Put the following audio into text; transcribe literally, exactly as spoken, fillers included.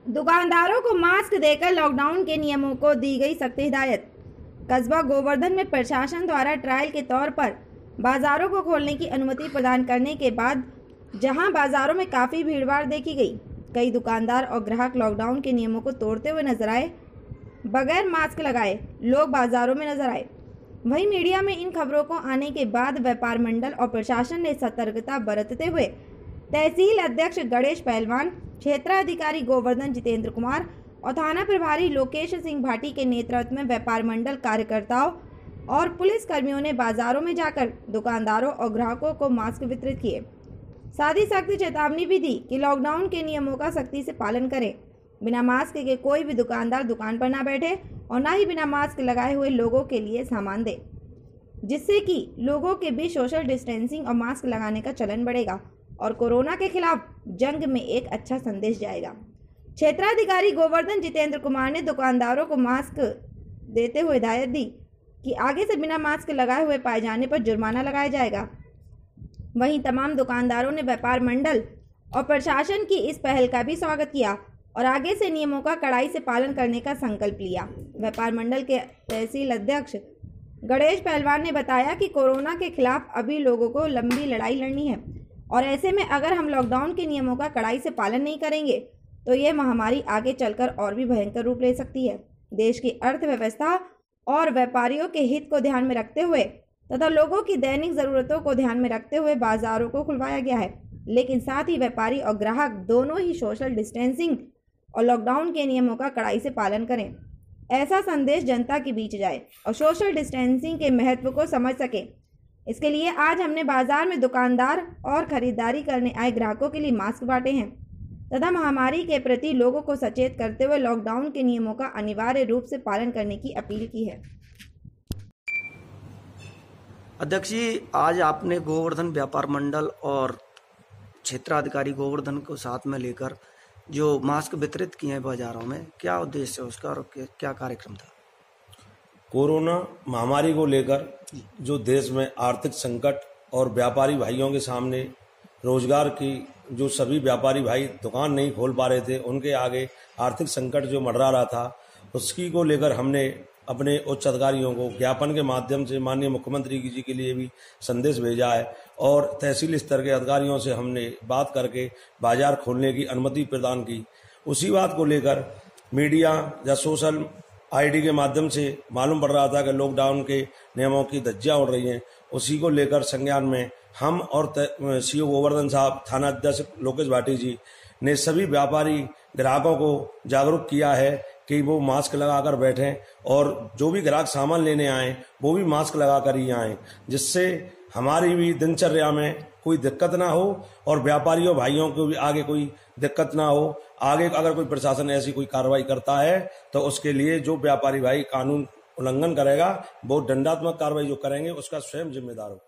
दुकानदारों को मास्क देकर लॉकडाउन के नियमों को दी गई सख्त हिदायत। कस्बा गोवर्धन में प्रशासन द्वारा ट्रायल के तौर पर बाजारों को खोलने की अनुमति प्रदान करने के बाद जहां बाजारों में काफी भीड़भाड़ देखी गई, कई दुकानदार और ग्राहक लॉकडाउन के नियमों को तोड़ते हुए नजर आए। बगैर मास्क लगाए लोग बाजारों में नजर आए। वहीं मीडिया में इन खबरों को आने के बाद व्यापार मंडल और प्रशासन ने सतर्कता बरतते हुए तहसील अध्यक्ष गणेश पहलवान, क्षेत्राधिकारी गोवर्धन जितेंद्र कुमार और थाना प्रभारी लोकेश सिंह भाटी के नेतृत्व में व्यापार मंडल कार्यकर्ताओं और पुलिस कर्मियों ने बाजारों में जाकर दुकानदारों और ग्राहकों को मास्क वितरित किए। साथ ही सख्त चेतावनी भी दी कि लॉकडाउन के नियमों का सख्ती से पालन करें। बिना मास्क के कोई भी दुकानदार दुकान पर ना बैठे और ना ही बिना मास्क लगाए हुए लोगों के लिए सामान दे, जिससे कि लोगों के बीच सोशल डिस्टेंसिंग और मास्क लगाने का चलन बढ़ेगा और कोरोना के खिलाफ जंग में एक अच्छा संदेश जाएगा। क्षेत्राधिकारी गोवर्धन जितेंद्र कुमार ने दुकानदारों को मास्क देते हुए हिदायत दी कि आगे से बिना मास्क लगाए हुए पाए जाने पर जुर्माना लगाया जाएगा। वहीं तमाम दुकानदारों ने व्यापार मंडल और प्रशासन की इस पहल का भी स्वागत किया और आगे से नियमों का कड़ाई से पालन करने का संकल्प लिया। व्यापार मंडल के तहसील अध्यक्ष गणेश पहलवान ने बताया कि कोरोना के खिलाफ अभी लोगों को लंबी लड़ाई लड़नी है और ऐसे में अगर हम लॉकडाउन के नियमों का कड़ाई से पालन नहीं करेंगे तो ये महामारी आगे चलकर और भी भयंकर रूप ले सकती है। देश की अर्थव्यवस्था और व्यापारियों के हित को ध्यान में रखते हुए तथा लोगों की दैनिक जरूरतों को ध्यान में रखते हुए बाजारों को खुलवाया गया है, लेकिन साथ ही व्यापारी और ग्राहक दोनों ही सोशल डिस्टेंसिंग और लॉकडाउन के नियमों का कड़ाई से पालन करें। ऐसा संदेश जनता के बीच जाए और सोशल डिस्टेंसिंग के महत्व को समझ सके। इसके लिए आज हमने बाजार में दुकानदार और खरीदारी करने आए ग्राहकों के लिए मास्क बांटे हैं तथा महामारी के प्रति लोगों को सचेत करते हुए लॉकडाउन के नियमों का अनिवार्य रूप से पालन करने की अपील की है। अध्यक्ष जी, आज आपने गोवर्धन व्यापार मंडल और क्षेत्राधिकारी गोवर्धन को साथ में लेकर जो मास्क वितरित किए हैं बाजारों में, क्या उद्देश्य है उसका और क्या कार्यक्रम था? कोरोना महामारी को लेकर जो देश में आर्थिक संकट और व्यापारी भाइयों के सामने रोजगार की जो सभी व्यापारी भाई दुकान नहीं खोल पा रहे थे, उनके आगे आर्थिक संकट जो मंडरा रहा था, उसकी को लेकर हमने अपने उच्च अधिकारियों को ज्ञापन के माध्यम से माननीय मुख्यमंत्री जी के लिए भी संदेश भेजा है और तहसील स्तर के अधिकारियों से हमने बात करके बाजार खोलने की अनुमति प्रदान की। उसी बात को लेकर मीडिया या सोशल आईडी के माध्यम से मालूम पड़ रहा था कि लॉकडाउन के नियमों की धज्जियां उड़ रही हैं। उसी को लेकर संज्ञान में हम और सीओ गोवर्धन साहब, थाना अध्यक्ष लोकेश भाटी जी ने सभी व्यापारी ग्राहकों को जागरूक किया है कि वो मास्क लगाकर बैठें और जो भी ग्राहक सामान लेने आए वो भी मास्क लगाकर ही आए, जिससे हमारी भी दिनचर्या में कोई दिक्कत ना हो और व्यापारियों भाइयों को भी आगे कोई दिक्कत ना हो। आगे अगर कोई प्रशासन ऐसी कोई कार्रवाई करता है तो उसके लिए जो व्यापारी भाई कानून उल्लंघन करेगा वो दंडात्मक कार्रवाई जो करेंगे उसका स्वयं जिम्मेदार हो।